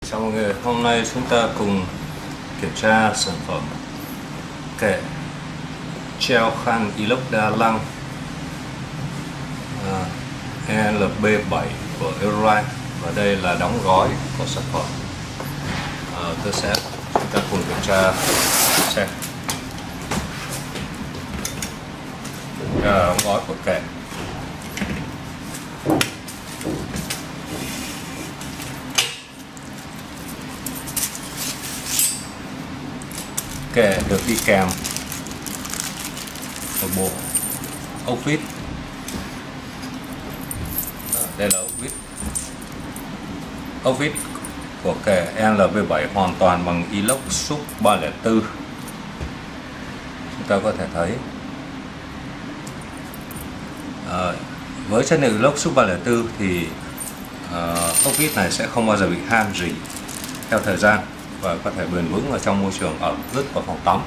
Chào mọi người, hôm nay chúng ta cùng kiểm tra sản phẩm kệ treo khăn inox đa năng LB7 của Eurolite, và đây là đóng gói của sản phẩm. Chúng ta cùng kiểm tra xem. Đây là đóng gói của kệ. Kệ được đi kèm một bộ ốc vít. Đây là ốc vít. Ốc vít của kệ LB7 hoàn toàn bằng inox sub 304. Chúng ta có thể thấy với chất liệu inox sub 304 thì ốc vít này sẽ không bao giờ bị han rỉ theo thời gian và có thể bền vững ở trong môi trường ẩm ướt và phòng tắm.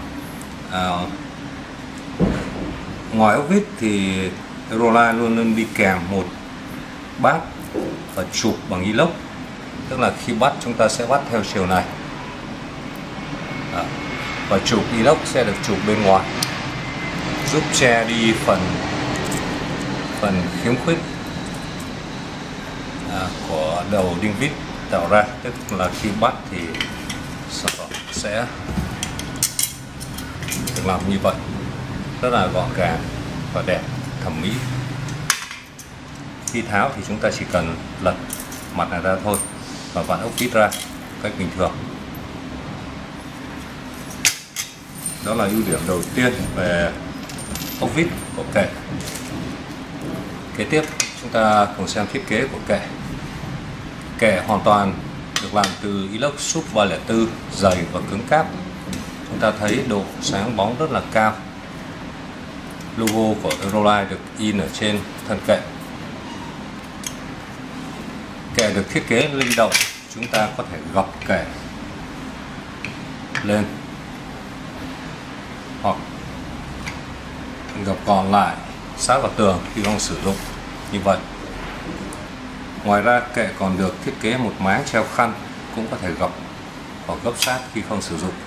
Ngoài ốc vít thì Eurolite luôn luôn đi kèm một bát và chụp bằng inox, tức là khi bắt chúng ta sẽ bắt theo chiều này. Và chụp inox sẽ được chụp bên ngoài, giúp che đi phần khiếm khuyết của đầu đinh vít tạo ra, tức là khi bắt thì sản phẩm sẽ được làm như vậy, rất là gọn gàng và đẹp, thẩm mỹ. Khi tháo thì chúng ta chỉ cần lật mặt này ra thôi và vặn ốc vít ra cách bình thường. Đó là ưu điểm đầu tiên về ốc vít của kệ. Kế tiếp chúng ta cùng xem thiết kế của kệ. Kệ hoàn toàn được làm từ inox sub 304, dày và cứng cáp. Chúng ta thấy độ sáng bóng rất là cao. Logo của Eurolite được in ở trên thân kệ. Kệ được thiết kế linh động, chúng ta có thể gập kệ lên hoặc gập còn lại sát vào tường khi không sử dụng như vậy. Ngoài ra kệ còn được thiết kế một máng treo khăn, cũng có thể gập hoặc gấp sát khi không sử dụng.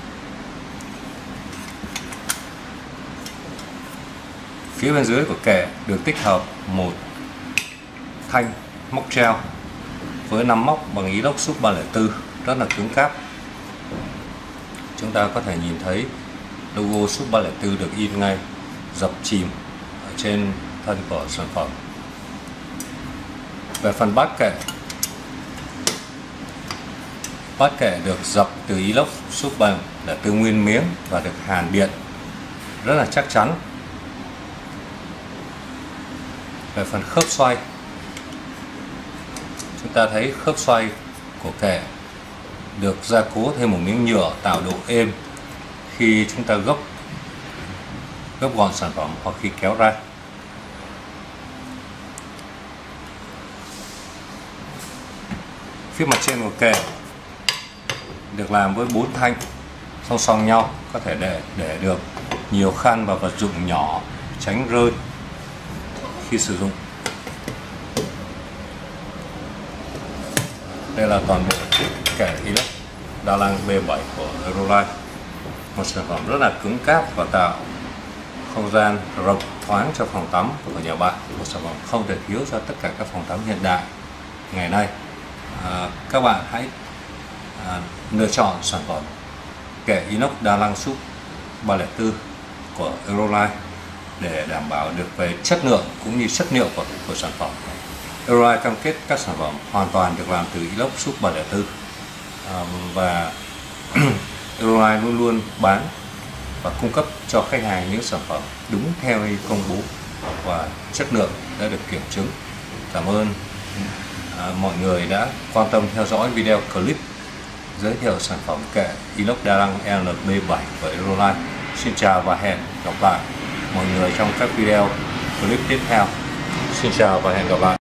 Phía bên dưới của kệ được tích hợp một thanh móc treo với 5 móc bằng inox sub 304, rất là cứng cáp. Chúng ta có thể nhìn thấy logo sub 304 được in ngay dập chìm ở trên thân của sản phẩm. Về phần bát kệ được dập từ inox sub 304 nguyên miếng và được hàn điện rất là chắc chắn. Về phần khớp xoay, chúng ta thấy khớp xoay của kệ được gia cố thêm một miếng nhựa tạo độ êm khi chúng ta gấp gọn sản phẩm hoặc khi kéo ra. Phía mặt trên của kệ được làm với 4 thanh song song nhau, có thể để được nhiều khăn và vật dụng nhỏ tránh rơi khi sử dụng. Đây là toàn bộ kệ inox đa năng B7 của Eurolite, một sản phẩm rất là cứng cáp và tạo không gian rộng thoáng cho phòng tắm của nhà bạn, một sản phẩm không thể thiếu cho tất cả các phòng tắm hiện đại ngày nay. Các bạn hãy lựa chọn sản phẩm kệ inox đa năng sub 304 của Eurolite để đảm bảo được về chất lượng cũng như chất liệu của sản phẩm. Eurolite cam kết các sản phẩm hoàn toàn được làm từ inox sub 304 và Eurolite luôn luôn bán và cung cấp cho khách hàng những sản phẩm đúng theo như công bố và chất lượng đã được kiểm chứng. Cảm ơn mọi người đã quan tâm theo dõi video clip giới thiệu sản phẩm kệ inox đa năng LB7 của Eurolite. Xin chào và hẹn gặp lại mọi người trong các video clip tiếp theo. Xin chào và hẹn gặp lại.